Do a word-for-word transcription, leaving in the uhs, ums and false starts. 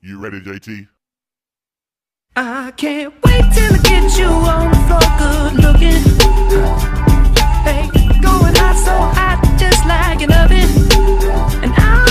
You ready, J T? I can't wait till I get you on the floor, good looking. Hey, going hot, so hot, just like an oven. And I